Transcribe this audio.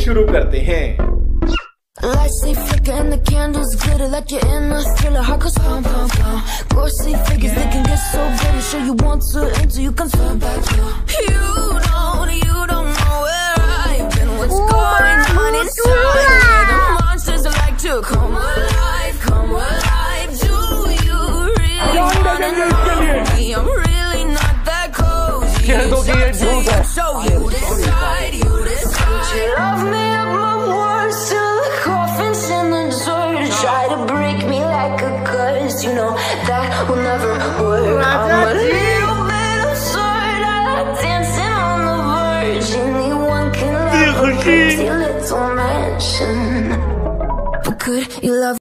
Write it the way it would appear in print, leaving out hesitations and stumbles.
शुरू करते हैं। Lights they flicker and the candles glitter like you're in a thriller. Heart goes pound, pound, pound. Ghostly figures they can get so good. Sure you want to enter, you can turn back. You don't know where I've been. What's going on inside? Where the monsters like to come alive, come alive. Do you really wanna know me? I'm really not that cozy. So you decide, you decide. You love me up my words till the coffin's in the dirt. Try to break me like a curse, you know that will never work. I'm a little bit absurd. I like dancing on the verge. Anyone can love a pretty little mansion, but could you love